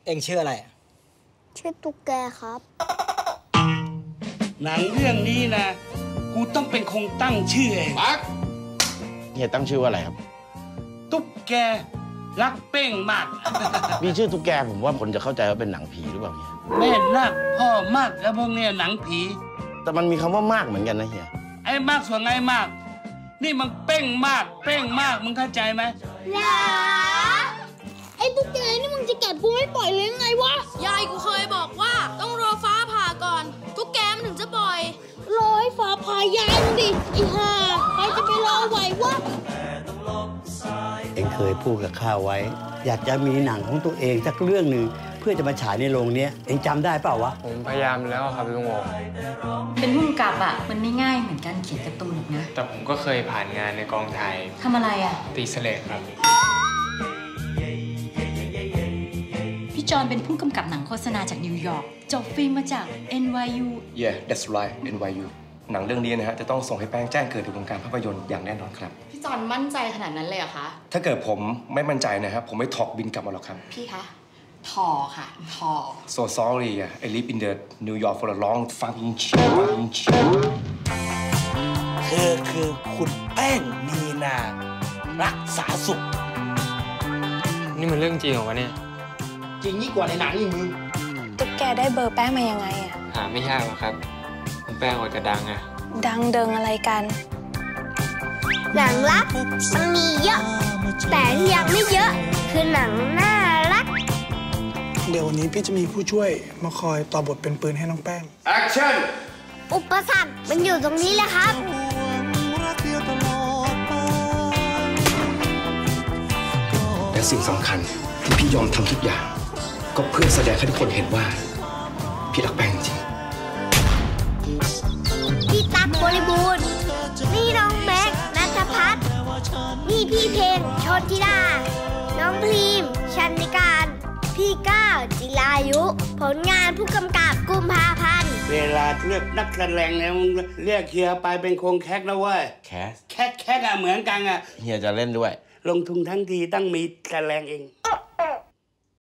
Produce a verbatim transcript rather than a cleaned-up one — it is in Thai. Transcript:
เอ็งชื่ออะไรชื่อตุ๊กแกครับหนังเรื่องนี้นะกูต้องเป็นคงตั้งชื่อเองปักเฮียตั้งชื่อว่าอะไรครับตุ๊กแกรักเป้งมากมีชื่อตุ๊กแกผมว่าคนจะเข้าใจว่าเป็นหนังผีหรือเปล่าเฮียแม่รักพ่อมากแล้วพวกเนี้ยหนังผีแต่มันมีคำว่ามากเหมือนกันนะเฮียไอ้มากส่วนไอ้มากนี่มันเป้งมากเป้งมากมึงเข้าใจไหมหรอไอ้ตุ๊กแกนี่มึงจะกัดกูไม่ปล่อยเลยไงวะยายกูเคยบอกว่าต้องรอฟ้าผ่าก่อนตุ๊กแกมันถึงจะปล่อยรอให้ฟ้าผ่ายายมึงดิอีห่าใครจะไปรอไหววะเอ็งเคยพูดกับข้าไว้อยากจะมีหนังของตัวเองสักเรื่องหนึ่งเพื่อจะมาฉายในโรงนี้เอ็งจำได้เปล่าวะผมพยายามแล้วครับลุงโอ๋เป็นผู้กำกับอ่ะมันไม่ง่ายเหมือนการเขียนการ์ตูนนะแต่ผมก็เคยผ่านงานในกองถ่ายทำอะไรอ่ะตีเสลดครับพี่จอนเป็นผู้กำกับหนังโฆษณาจากนิวยอร์กจบฟิล์มมาจาก เอ็น วาย ยู Yeah that's right เอ็น วาย ยู หนังเรื่องนี้นะฮะจะต้องส่งให้แป้งแจ้งเกิดในวงการภาพยนตร์อย่างแน่นอนครับพี่จอนมั่นใจขนาดนั้นเลยเหรอคะถ้าเกิดผมไม่มั่นใจนะครับผมไม่ถอกบินกลับมาหรอกครับพี่คะทอค่ะทอ So sorry I live in the New York for a long fucking fucking เธอคือคุณแป้งมีนารักษาสุขนี่มันเรื่องจริงเหรอวะเนี่ยจริงยิ่งกว่าในหนังอีกมึงตุ๊กแกได้เบอร์แป้งมายังไงอะหาไม่ยากหรอกครับแป้งออกจะดังอะดังเดิงอะไรกันหนังรักมันมีเยอะแต่ที่ยังไม่เยอะคือหนังน่ารักเดี๋ยววันนี้พี่จะมีผู้ช่วยมาคอยต่อบทเป็นปืนให้น้องแป้ง Action อุปสรรคมันอยู่ตรงนี้แหละครับและสิ่งสำคัญที่พี่ยอมทำทุกอย่างก็เพื่อแสดงให้ทุกคนเห็นว่าพี่รักแป้งจริงพี่ตั๊กบริบูรณ์นี่น้องแม็กนัทพัฒน์นี่พี่เพลงชนธิดาน้องพรีมชันนิการพี่ก้าวจิรายุผลงานผู้กำกับกุมภาพันธ์เวลาเลือกนักแสดงเนี่ยมึงเรียกเฮียไปเป็นคงแคกนะเว้ยแคสแคกแคกอะเหมือนกันอะเฮียจะเล่นด้วยลงทุนทั้งทีต้องมีแสดงเอง